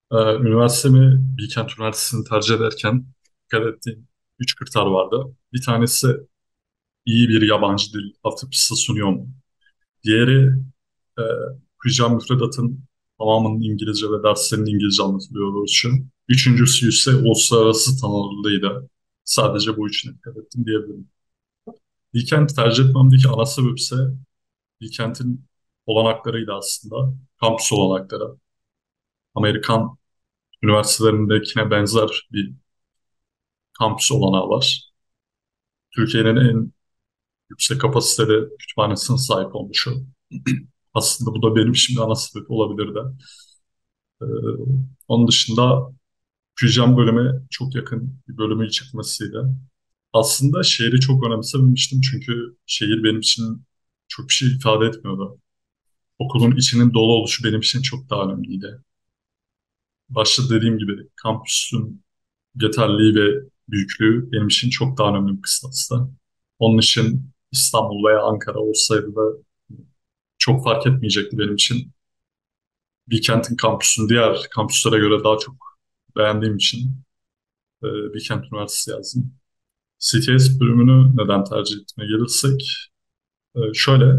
Üniversitemi Bilkent Üniversitesi'ni tercih ederken dikkat ettiğim 3 kriter vardı. Bir tanesi iyi bir yabancı dil altyapısı sunuyor mu? Diğeri e, okuyacağım müfredatın tamamının İngilizce ve derslerin İngilizce anlatılıyor oluşu. Üçüncüsü ise uluslararası tanınırlığıydı. Sadece bu üçüne dikkat ettim diyebilirim. Bilkent'i tercih etmemdeki ana sebep ise Bilkent'in olanaklarıydı aslında. Kampüs olanakları. Amerikan üniversitelerindekine benzer bir kampüs olanağı var. Türkiye'nin en yüksek kapasiteli kütüphanesine sahip olmuşu. Aslında bu da benim için bir ana sebep olabilirdi. Ee, Onun dışında okuyacağım bölüme çok yakın bir bölümü çıkmasıydı. Aslında şehri çok önemsememiştim çünkü şehir benim için çok bir şey ifade etmiyordu. Okulun içinin dolu oluşu benim için çok daha önemliydi. Başta dediğim gibi kampüsün yeterliliği ve büyüklüğü benim için çok daha önemli bir kıstasdı. Onun için İstanbul veya Ankara olsaydı da çok fark etmeyecekti benim için. Bilkent'in kampüsünü diğer kampüslere göre daha çok beğendiğim için Bilkent Üniversitesi yazdım. CTS bölümünü neden tercih etmeye gelirsek, şöyle,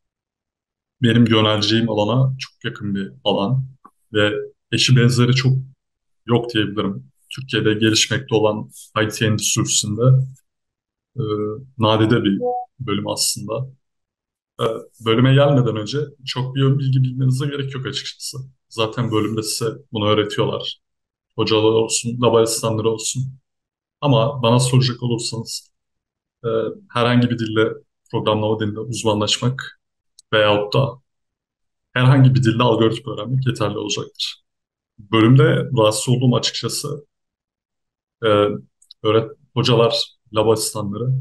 benim yöneleceğim alana çok yakın bir alan ve eşi benzeri çok yok diyebilirim. Türkiye'de gelişmekte olan IT endüstrisinde e, nadide bir bölüm aslında. E, Bölüme gelmeden önce çok bir ön bilgi bilmenize gerek yok açıkçası. Zaten bölümde size bunu öğretiyorlar. Hocalar olsun, lab asistanları olsun. Ama bana soracak olursanız e, herhangi bir dille, programlama dilinde uzmanlaşmak veyahut da herhangi bir dilde algoritma öğrenmek yeterli olacaktır. Bölümde rahatsız olduğum açıkçası e, hocalar, lab asistanları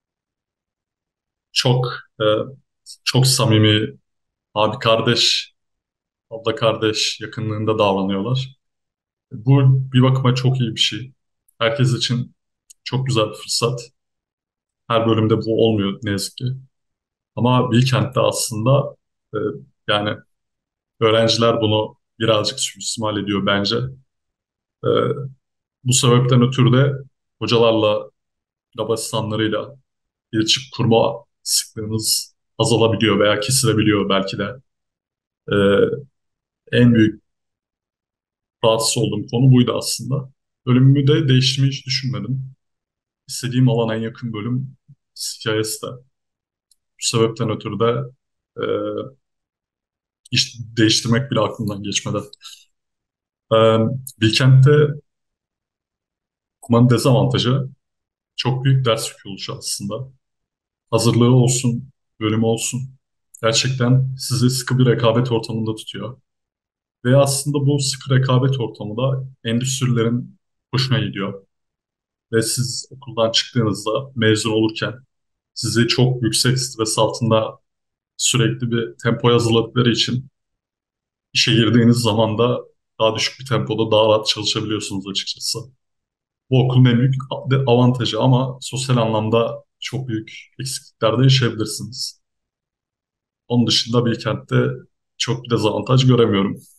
çok e, çok samimi, abi kardeş, abla kardeş yakınlığında davranıyorlar. Bu bir bakıma çok iyi bir şey. Herkes için çok güzel bir fırsat. Her bölümde bu olmuyor ne yazık ki. Ama Bilkent'te aslında e, yani öğrenciler bunu birazcık suistimal ediyor bence. E, Bu sebepten ötürü de hocalarla, lab asistanlarıyla iletişim kurma sıklığınız azalabiliyor veya kesilebiliyor belki de. E, En büyük rahatsız olduğum konu buydu aslında. Bölümümü de değiştirmeyi hiç düşünmedim. İstediğim alana en yakın bölüm CIS'te. Bu sebepten ötürü de e, iş değiştirmek bile aklımdan geçmedi. E, Bilkent'te okumanın dezavantajı çok büyük ders yükü oluşu aslında. Hazırlığı olsun, bölümü olsun. Gerçekten sizi sıkı bir rekabet ortamında tutuyor. Ve aslında bu sıkı rekabet ortamı da endüstrilerin hoşuna gidiyor. Ve siz okuldan çıktığınızda mezun olurken sizi çok yüksek stres altında sürekli bir tempoya hazırladıkları için işe girdiğiniz zaman da daha düşük bir tempoda daha rahat çalışabiliyorsunuz açıkçası. Bu okulun en büyük avantajı ama sosyal anlamda çok büyük eksiklikler de yaşayabilirsiniz. Onun dışında Bilkent'te çok bir dezavantaj göremiyorum.